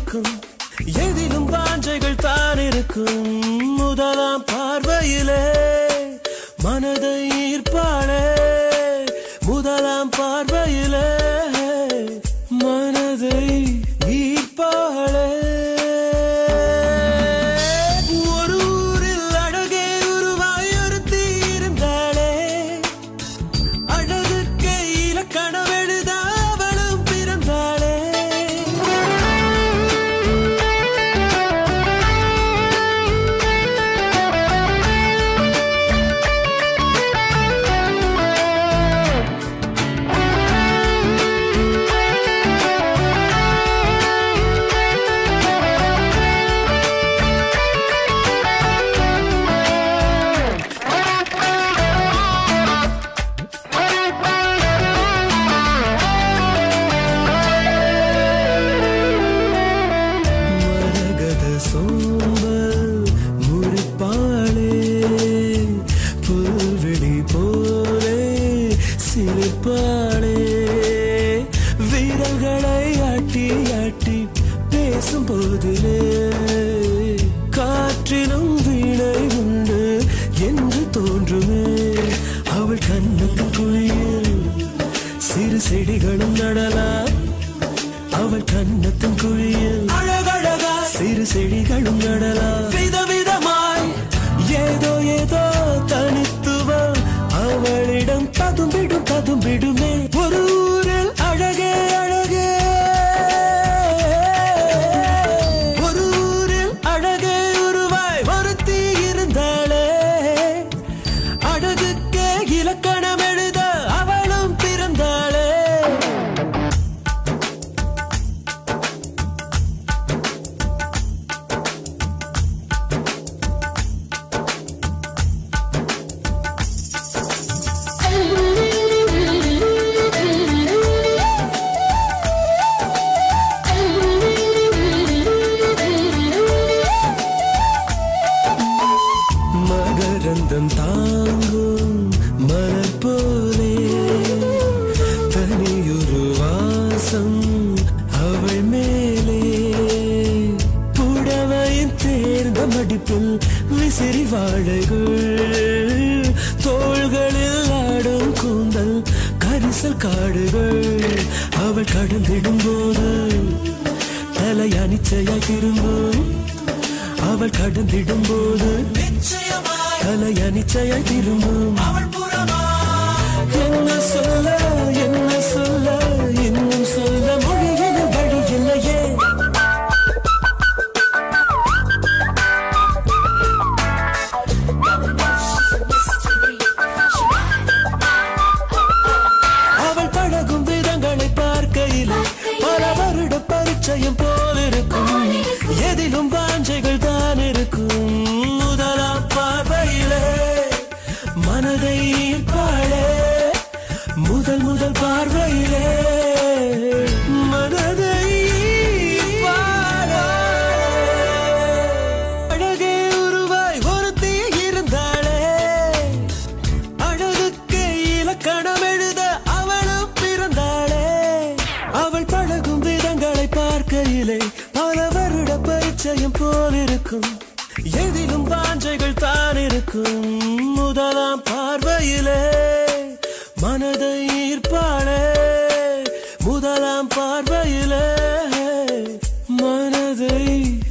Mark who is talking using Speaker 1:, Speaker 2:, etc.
Speaker 1: இருக்கும் எதிலும் வாஞ்சைகள் தான் இருக்கும் முதலாம் பார்வையிலே மனதை ஈர்ப்பாளே முதலாம் பார்வையிலே மனதை ஈர்ப்பாளே ஒரு ஊரில் அழகே உருவாய் ஒருத்தி இருந்தாளே அழகுக்கு இலக்கணம் எழுத அவளும் பிறந்தாளே வீரர்களை ஆட்டி ஆட்டி பேசும் போதிலே காற்றிலும் வீணை உண்டு என்று தோன்றுமே அவள் கண்ணத்தின் குழியில் சிறு செடிகளும் நடலாம் அவள் கண்ணத்தின் குழியில் அழகழகா சிறு செடிகளும் நடலாம் விதவிதமாய் ஏதோ ஏதோ தனித்துவம் அவளிடம் ததும்பிடுமே ஒரு ஊரில் அழகே அழகே ஒரு ஊரில் அழகே உருவாய் ஒருத்தி இருந்தாளே அழகுக்கே இலக்கணம் எழுத அவளும் பிறந்தாளே மகரந்தம் தாங்கும் மலர் போலே தனியொரு வாசம் அவள் மேலே புடவையின் தேர்ந்த மடிப்பில் விசிறி வாழைகள் தோள்களில் ஆடும் கூந்தல் கரிசல் காடுகள் அவள் கடந்திடும் போது தலை அனிச்சையாய் திரும்பும் அவள் கடந்திடும் போது தலை அனிச்சையாய் திரும்பும் என்ன சொல்ல இன்னும் சொல்ல மொழியின் வழி இல்லையே அவள் பழகும் விதங்களை பார்க்கையிலே பல வருட பரிச்சயம் போல் இருக்கும் எதிலும் வாஞ்சைகள் தான் இருக்கும் முதலாம் பார்வையிலே மனதை ஈர்ப்பாளே முதல் பார்வையிலே மனதை ஈர்ப்பாளே அழகே உருவாய் ஒருத்தி இருந்தாளே அழகுக்கு இலக்கணம் எழுத அவளும் பிறந்தாளே அவள் பழகும் விதங்களை பார்க்கையிலே பல வருட பரிச்சயம் போல் இருக்கும் எதிலும் வாஞ்சைகள் தான் இருக்கும் முதலாம் பார்வையிலே மனதை ஈர்ப்பாளே முதலாம் பார்வையிலே மனதை